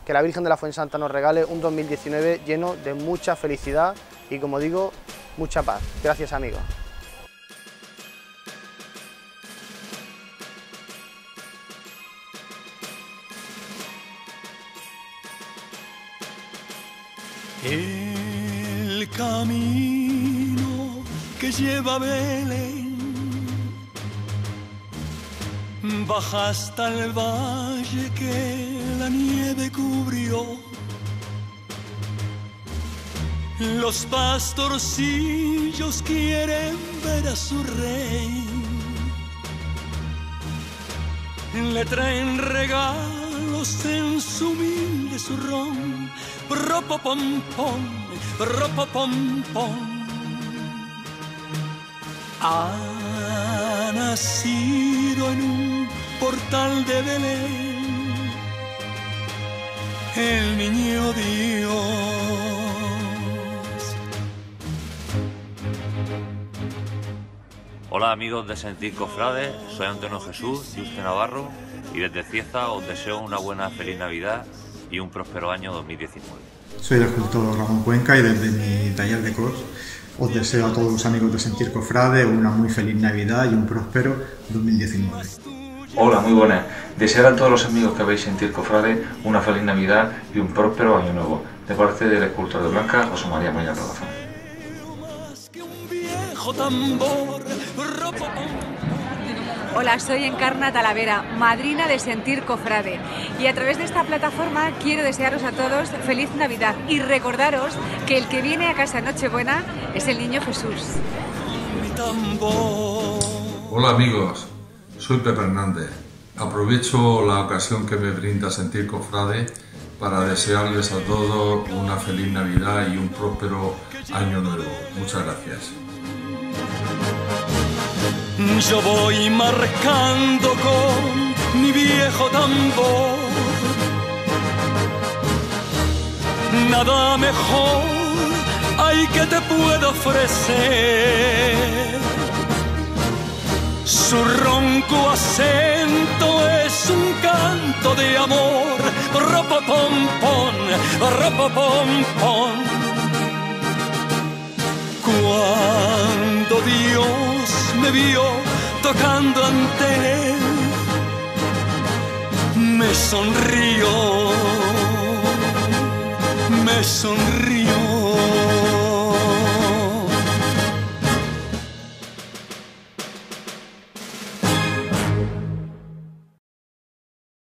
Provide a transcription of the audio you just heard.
que la Virgen de la Fuensanta nos regale un 2019 lleno de mucha felicidad y, como digo, mucha paz. Gracias, amigos. El camino que lleva a Belén baja hasta el valle que la nieve cubrió. Los pastorcillos quieren ver a su rey. Le traen regalos en su humilde zurrón. Ropopompón, ropopompón. Ha nacido en un portal de Belén el niño Dios. Hola amigos de Sentir Cofrade, soy Antonio Jesús, Juste Navarro, y desde Cieza os deseo una buena feliz Navidad y un próspero año 2019. Soy el escultor Ramón Cuenca y desde mi taller de COS os deseo a todos los amigos de Sentir Cofrade una muy feliz Navidad y un próspero 2019. Hola, muy buenas. Desear a todos los amigos que veis Sentir Cofrade una feliz Navidad y un próspero año nuevo, de parte del escultor de Blanca, José María Moya Rodazón. Hola, soy Encarna Talavera, madrina de Sentir Cofrade, y a través de esta plataforma quiero desearos a todos feliz Navidad y recordaros que el que viene a casa en Nochebuena es el niño Jesús. Hola amigos, soy Pepe Hernández. Aprovecho la ocasión que me brinda Sentir Cofrade para desearles a todos una feliz Navidad y un próspero año nuevo. Muchas gracias. Yo voy marcando con mi viejo tambor. Nada mejor hay que te puedo ofrecer. Su ronco acento es un canto de amor. Ropopompón, ropopompón. Cuando Dios me vio tocando ante él, me sonrió, me sonrió.